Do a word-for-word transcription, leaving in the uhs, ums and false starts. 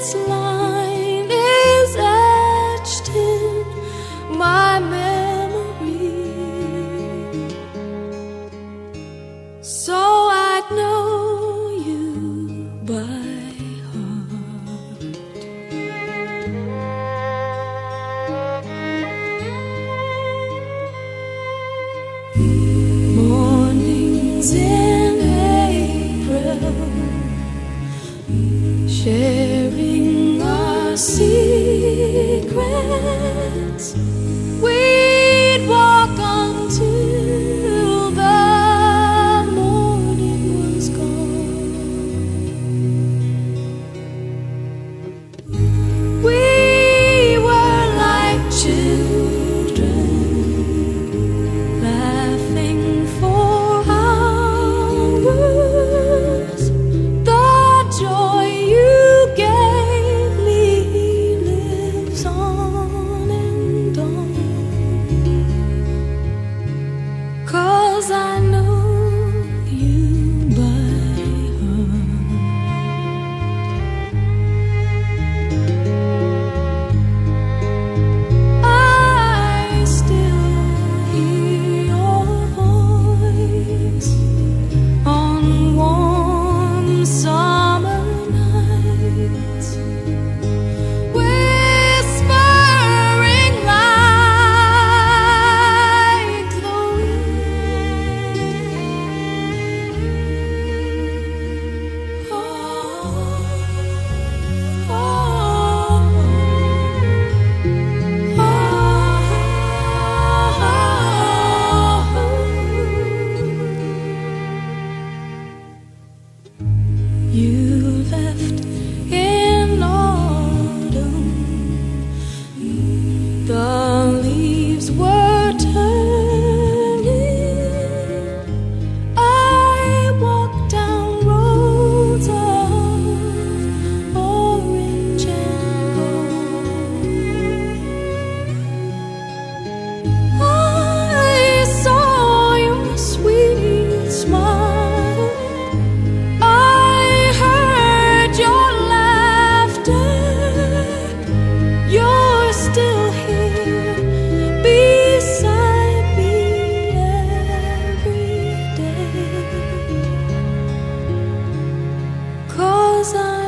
this line is etched in my memory, so I'd know you by heart. Mornings in April, sharing our secrets, we'd walk until the morning was gone. We were like children, laughing for hours. The joy you gave me lives on and on, 'cause I know you by heart. I still hear your voice on warm summer nights, whispering like the wind. Oh, oh, you left in autumn, the leaves were turning. I walked down roads of orange and gold. I saw your sweet smile, I heard your laughter. You're still here beside me every day, 'cause I